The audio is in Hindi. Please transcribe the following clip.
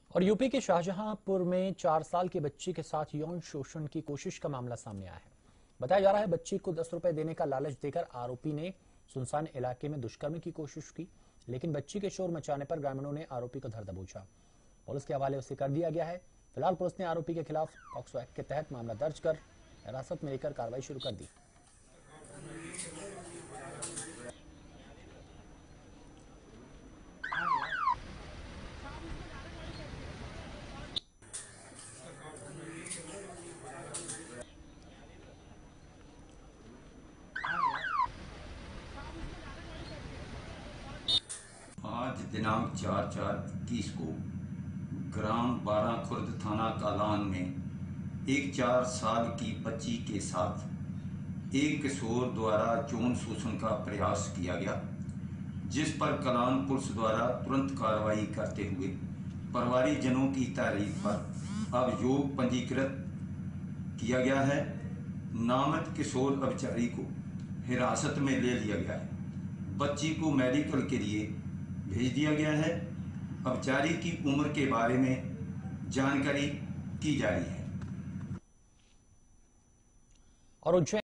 और यूपी के शाहजहांपुर में 4 साल की बच्ची के साथ यौन शोषण की कोशिश का मामला सामने आया है। बताया जा रहा है बच्ची को 10 रुपए देने का लालच देकर आरोपी ने सुनसान इलाके में दुष्कर्म की कोशिश की, लेकिन बच्ची के शोर मचाने पर ग्रामीणों ने आरोपी को धर दबोचा। पुलिस के हवाले उसे कर दिया गया है। फिलहाल पुलिस ने आरोपी के खिलाफ पॉक्सो एक्ट के तहत मामला दर्ज कर हिरासत में लेकर कार्रवाई शुरू कर दी। आज दिनांक 4/4/21 को ग्राम 12 खुर्द थाना कालान में एक 4 साल की बच्ची के साथ एक किशोर द्वारा यौन शोषण का प्रयास किया गया, जिस पर कालान पुलिस द्वारा तुरंत कार्रवाई करते हुए परिवारीजनों की तारीफ पर अभियोग पंजीकृत किया गया है। नामित किशोर अभिचारी को हिरासत में ले लिया गया है। बच्ची को मेडिकल के लिए भेज दिया गया है। अभिचारी की उम्र के बारे में जानकारी की जा रही है। और